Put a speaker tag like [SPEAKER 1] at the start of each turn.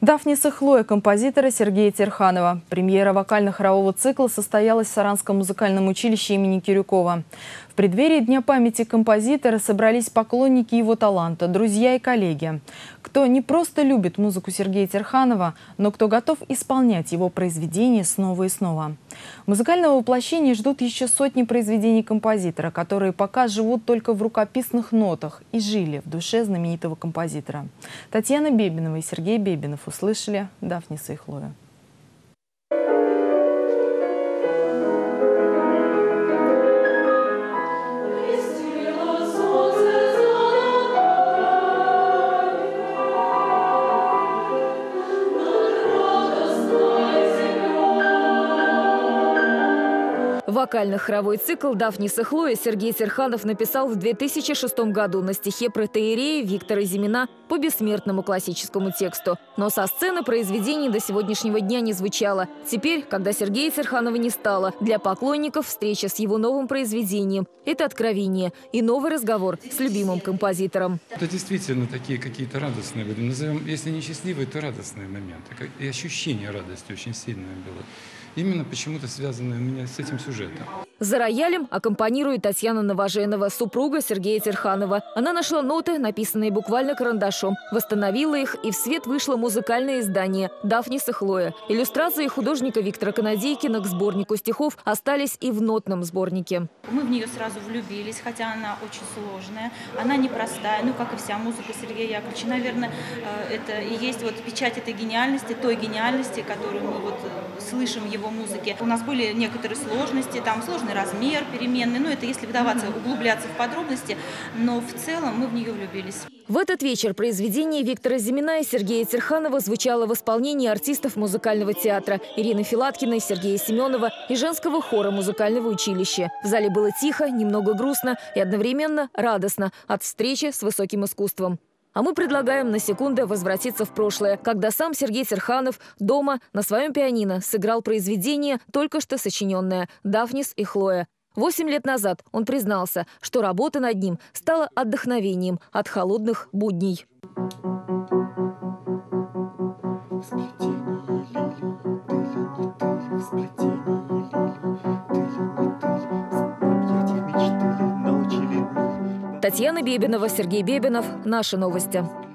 [SPEAKER 1] Дафнис и Хлоя композитора Сергея Терханова. Премьера вокально-хорового цикла состоялась в Саранском музыкальном училище имени Кирюкова. В преддверии Дня памяти композитора собрались поклонники его таланта, друзья и коллеги. Кто не просто любит музыку Сергея Терханова, но кто готов исполнять его произведения снова и снова. Музыкального воплощения ждут еще сотни произведений композитора, которые пока живут только в рукописных нотах и жили в душе знаменитого композитора. Татьяна Бебинова и Сергей Бебинов услышали Дафниса и Хлою.
[SPEAKER 2] Вокально-хоровой цикл «Дафнис и Хлоя» Сергей Терханов написал в 2006 году на стихе протоиерея Виктора Зимина по бессмертному классическому тексту. Но со сцены произведений до сегодняшнего дня не звучало. Теперь, когда Сергея Терханова не стало, для поклонников встреча с его новым произведением – это откровение и новый разговор с любимым композитором.
[SPEAKER 3] Это действительно такие какие-то радостные, назовем, если не счастливые, то радостные моменты. И ощущение радости очень сильное было. Именно почему-то связанное у меня с этим сюжетом.
[SPEAKER 2] За роялем аккомпанирует Татьяна Новоженова, супруга Сергея Терханова. Она нашла ноты, написанные буквально карандашом, восстановила их, и в свет вышло музыкальное издание «Дафнис и Хлоя». Иллюстрации художника Виктора Канадейкина к сборнику стихов остались и в нотном сборнике.
[SPEAKER 4] Мы в нее сразу влюбились, хотя она очень сложная, она непростая, ну как и вся музыка Сергея Яковлевича. Наверное, это и есть вот печать этой гениальности, той гениальности, которую мы вот слышим в его музыке. У нас были некоторые сложности, там сложный размер, переменный, но это если вдаваться, углубляться в подробности, но в целом мы в нее влюбились.
[SPEAKER 2] В этот вечер произведение Виктора Зимина и Сергея Терханова звучало в исполнении артистов музыкального театра Ирины Филаткиной, Сергея Семенова и женского хора музыкального училища. В зале было тихо, немного грустно и одновременно радостно от встречи с высоким искусством. А мы предлагаем на секунду возвратиться в прошлое, когда сам Сергей Терханов дома на своем пианино сыграл произведение, только что сочиненное «Дафнис и Хлоя». 8 лет назад он признался, что работа над ним стала отдохновением от холодных будней. Татьяна Бебинова, Сергей Бебинов. Наши новости.